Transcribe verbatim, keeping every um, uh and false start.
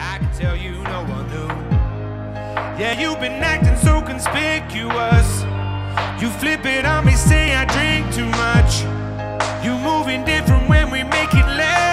I can tell you no one knew. Yeah, you've been acting so conspicuous. You flip it on me, say I drink too much. You moving different when we make it less.